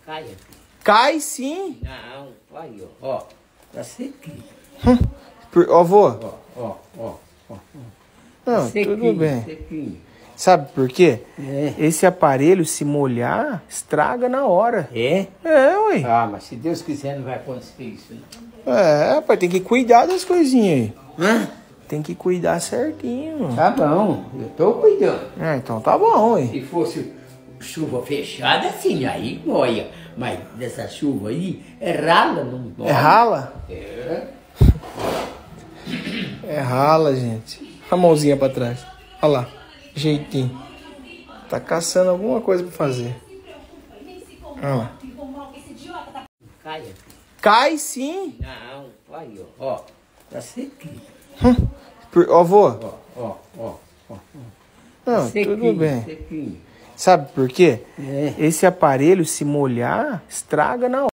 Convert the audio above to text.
Cai. Cai sim. Não, aí, ó. Tá sequinho. Ó, vô. Ó. Não, Sequinho, tudo bem. Sequinho. Sabe por quê? É. Esse aparelho, se molhar, estraga na hora. É? É, ué. Ah, mas se Deus quiser não vai acontecer isso, não. É, pai, tem que cuidar das coisinhas aí. Hã? Tem que cuidar certinho. Tá bom, eu tô cuidando. É, então tá bom, ué. Se fosse chuva fechada, assim, aí molha. Mas dessa chuva aí, é rala, não molha. É rala? É. É rala, gente. A mãozinha pra trás. Olha lá, jeitinho. Tá caçando alguma coisa pra fazer. Olha lá. Cai. Cai sim. Não, aí, ó. Tá sequinho. Ó, vô. Ó. Não, Sequinho, tudo bem. Sequinho. Sabe por quê? É. Esse aparelho, se molhar, estraga na hora.